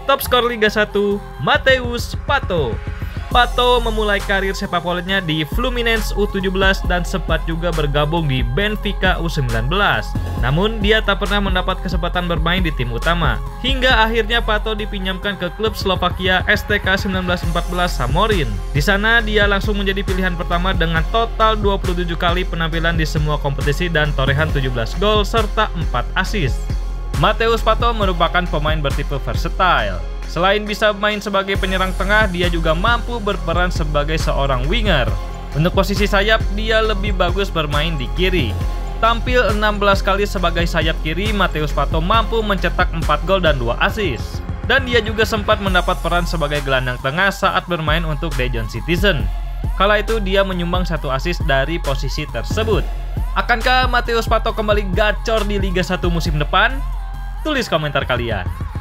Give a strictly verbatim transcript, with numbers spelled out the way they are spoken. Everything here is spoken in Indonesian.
Top skor Liga satu, Matheus Pato. Pato memulai karir sepak bolanya di Fluminense U tujuh belas dan sempat juga bergabung di Benfica U sembilan belas. Namun dia tak pernah mendapat kesempatan bermain di tim utama. Hingga akhirnya Pato dipinjamkan ke klub Slovakia S T K seribu sembilan ratus empat belas Samorin. Di sana dia langsung menjadi pilihan pertama dengan total dua puluh tujuh kali penampilan di semua kompetisi dan torehan tujuh belas gol serta empat assist. Matheus Pato merupakan pemain bertipe versatile. Selain bisa main sebagai penyerang tengah, dia juga mampu berperan sebagai seorang winger. Untuk posisi sayap, dia lebih bagus bermain di kiri. Tampil enam belas kali sebagai sayap kiri, Matheus Pato mampu mencetak empat gol dan dua assist. Dan dia juga sempat mendapat peran sebagai gelandang tengah saat bermain untuk Daejeon Citizen. Kala itu dia menyumbang satu assist dari posisi tersebut. Akankah Matheus Pato kembali gacor di Liga satu musim depan? Tulis komentar kalian.